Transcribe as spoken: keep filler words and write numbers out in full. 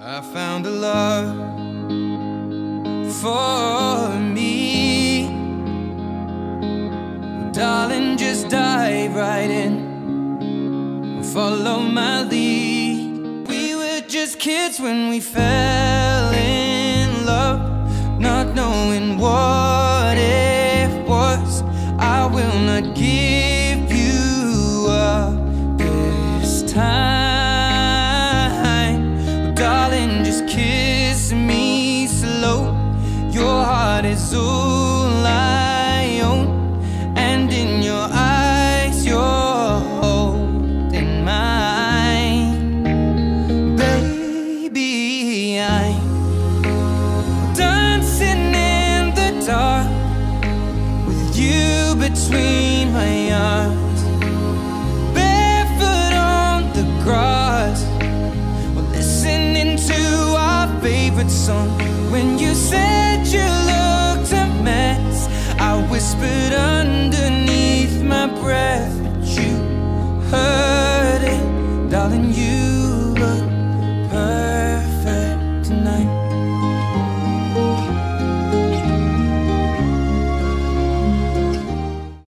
I found a love for me. Well, darling, just dive right in, follow my lead. We were just kids when we fell in love, not knowing what it was. I will not give you up this time. Darling, just kiss me slow. Your heart is all I own, and in your eyes you're holding mine. Baby, I'm dancing in the dark with you between my arms, barefoot on the grass, to our favorite song. When you said you looked a mess, I whispered underneath my breath, but you heard it, darling, you